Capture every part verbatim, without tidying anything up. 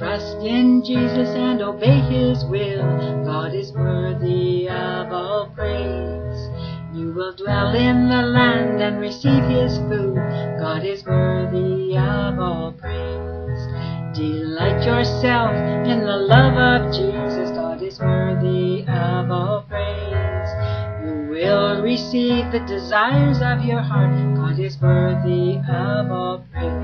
Trust in Jesus and obey His will. God is worthy of all praise. You will dwell in the land and receive His food. God is worthy of all praise. Delight yourself in the love of Jesus. God is worthy of all praise. You will receive the desires of your heart. God is worthy of all praise.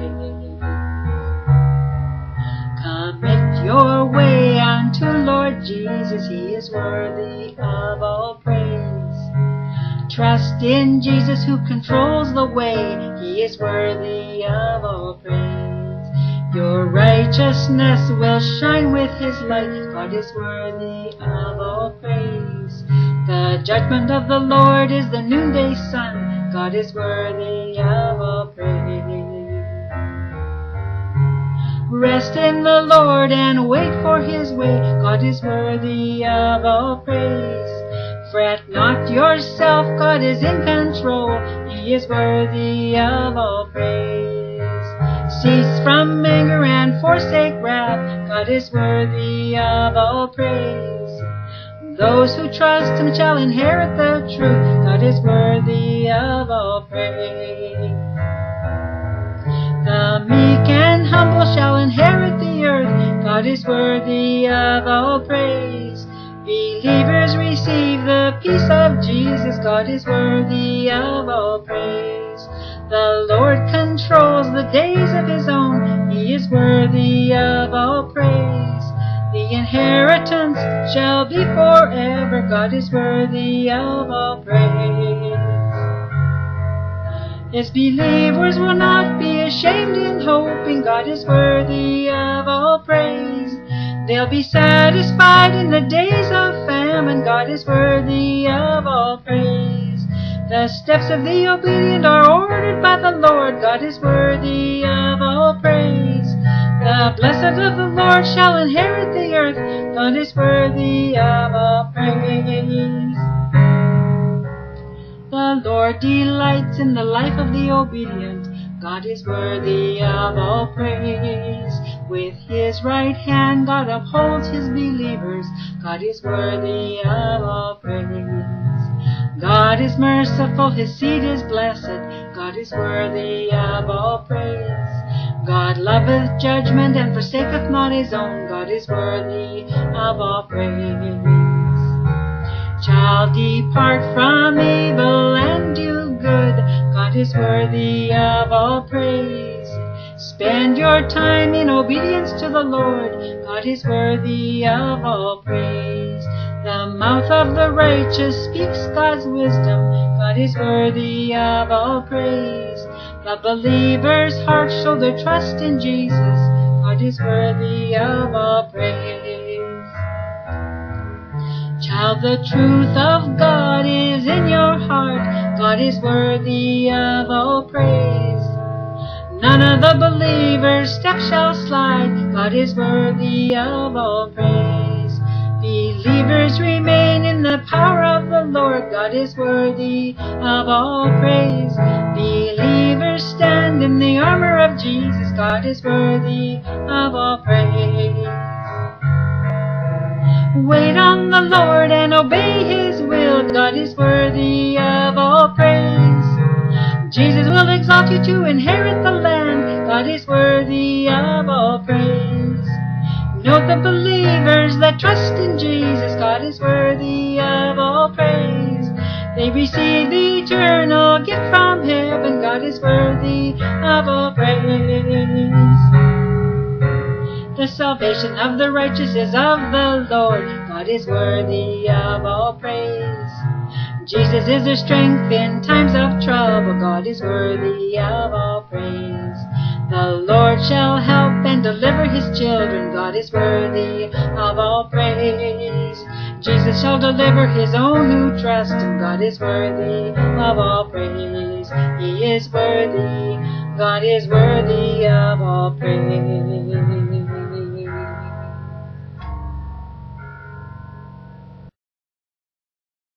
Commit your way unto Lord Jesus. He is worthy of all praise. Trust in Jesus who controls the way. He is worthy of all praise. Your righteousness will shine with His light. God is worthy of all praise. The judgment of the Lord is the noonday sun. God is worthy of all praise. Rest in the Lord and wait for His way. God is worthy of all praise. Fret not yourself, God is in control. He is worthy of all praise. Cease from anger and forsake wrath. God is worthy of all praise. Those who trust Him shall inherit the truth. God is worthy of all praise. The meek and humble shall inherit the earth. God is worthy of all praise. Believers receive the peace of Jesus. God is worthy of all praise. The Lord controls the days of His own. He is worthy of all praise. The inheritance shall be forever. God is worthy of all praise. His believers will not be ashamed in hoping. God is worthy of all praise. They'll be satisfied in the days of famine. God is worthy of all praise. The steps of the obedient are ordered by the Lord. God is worthy of all praise. The blessed of the Lord shall inherit the earth. God is worthy of all praise. The Lord delights in the life of the obedient. God is worthy of all praise. With His right hand God upholds His believers. God is worthy of all praise. God is merciful, His seed is blessed. God is worthy of all praise. God loveth judgment and forsaketh not His own. God is worthy of all praise. Shall depart from evil and do good. God is worthy of all praise. Spend your time in obedience to the Lord. God is worthy of all praise. The mouth of the righteous speaks God's wisdom. God is worthy of all praise. The believer's heart show their trust in Jesus. God is worthy of all praise. Child, the truth of God is in your heart. God is worthy of all praise. None of the believer's steps shall slide. God is worthy of all praise. Believers remain in the power of the Lord. God is worthy of all praise. Believers stand in the armor of Jesus. God is worthy of all praise. Wait on the Lord and obey His will. God is worthy of all praise. Jesus will exalt you to inherit the land. God is worthy of all praise. Note the believers that trust in Jesus. God is worthy of all praise. They receive the eternal gift from heaven. God is worthy of all praise. The salvation of the righteous is of the Lord. God is worthy of all praise. Jesus is their strength in times of trouble. God is worthy of all praise. The Lord shall help and deliver His children. God is worthy of all praise. Jesus shall deliver His own who trust Him. God is worthy of all praise. He is worthy. God is worthy of all praise.